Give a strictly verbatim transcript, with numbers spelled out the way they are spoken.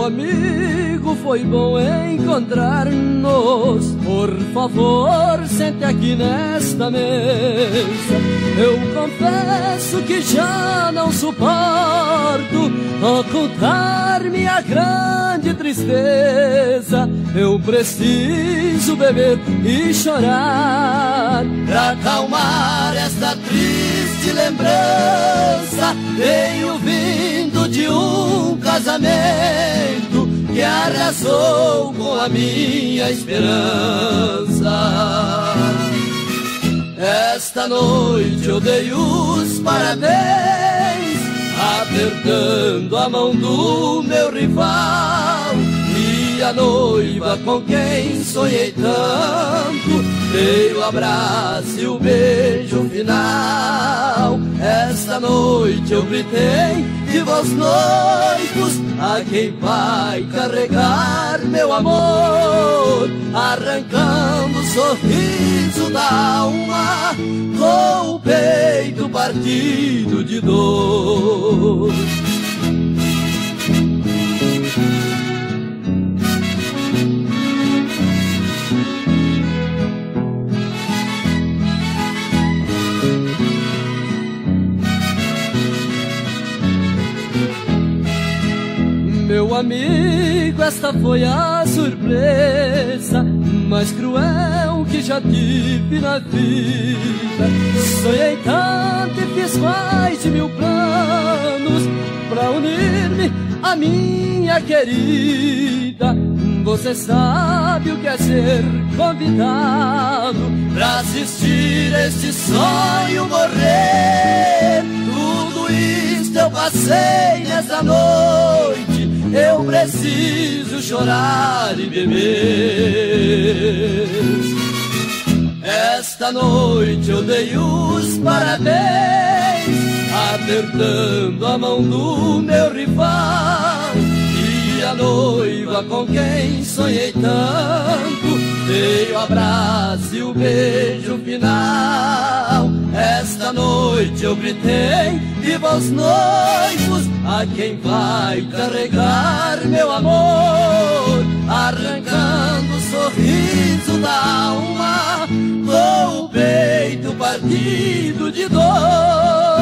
amigo, foi bom encontrar-nos. Por favor, sente aqui nesta mesa. Eu confesso que já não suporto ocultar minha grande tristeza. Eu preciso beber e chorar pra acalmar esta triste lembrança. Venho vindo de um casamento que arrasou com a minha esperança. Esta noite eu dei os parabéns, apertando a mão do meu rival. E a noiva com quem sonhei tanto, dei o abraço e o beijo final. Esta noite eu gritei, viva os noivos, a quem vai carregar meu amor, arrancando o sorriso da alma, com o peito partido de dor. Meu amigo, esta foi a surpresa mais cruel que já tive na vida. Sonhei tanto e fiz mais de mil planos pra unir-me à minha querida. Você sabe o que é ser convidado pra assistir este sonho morrer. Tudo isto eu passei nessa noite. Eu preciso chorar e beber. Esta noite eu dei os parabéns, apertando a mão do meu rival. E a noiva com quem sonhei tanto, dei o abraço e o beijo final. Esta noite eu gritei, viva os noivos, a quem vai carregar meu amor, arrancando o sorriso da alma, com o peito partido de dor.